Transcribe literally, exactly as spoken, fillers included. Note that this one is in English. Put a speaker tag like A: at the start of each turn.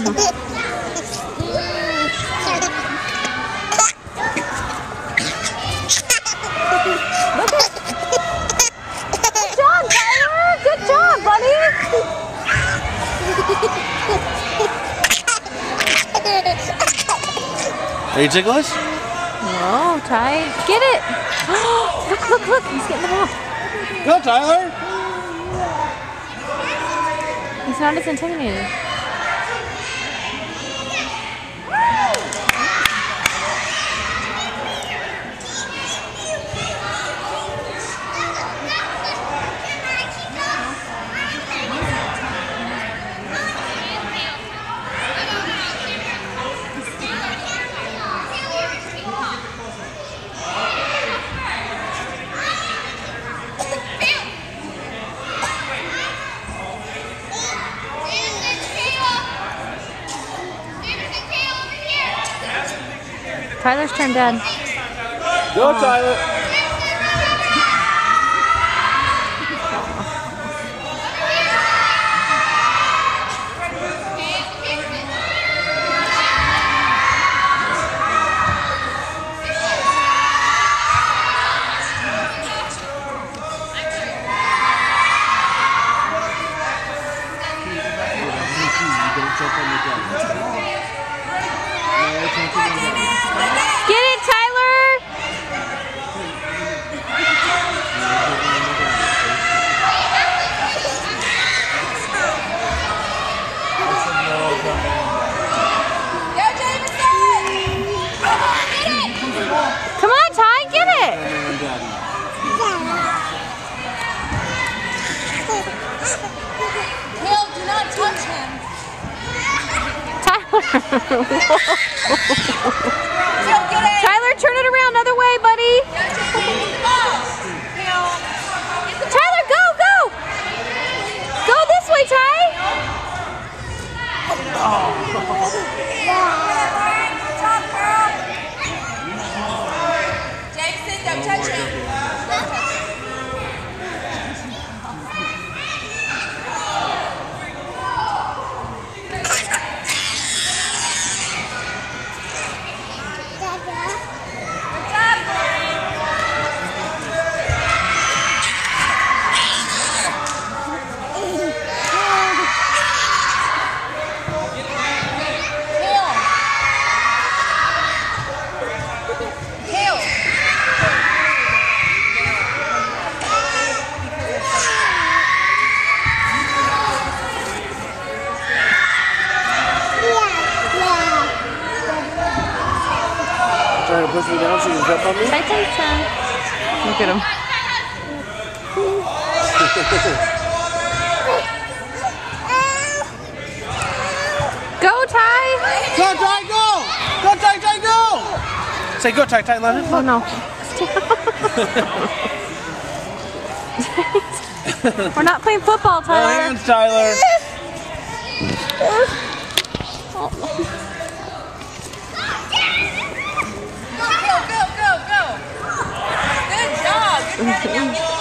A: job, Tyler! Good job, buddy!
B: Are you ticklish?
A: No, Ty. Get it! Look, look, look! He's getting the ball.
B: Go, Tyler!
A: He's not as intimidated. Tyler's turn, Dad.
B: Go, oh. Tyler!
A: Get it, Tyler! Come on, Ty, get it!
C: Hill, do not touch him.
A: Tyler!
C: Get it.
A: Tyler, turn it around other way, buddy. Tyler, go, go! Go this way, Ty!
C: Jason, don't touch him.
B: Trying to push me down so you can jump on me?
A: Look at him. Go, Ty!
B: Go, Ty, go! Go, Ty, Ty, go! Say go, Ty, Ty, let it.
A: Oh, no. We're not playing football,
B: No
A: Tyler.
B: hands, Tyler.
A: Oh.
C: Go, go, go, go. Good job. You're running out.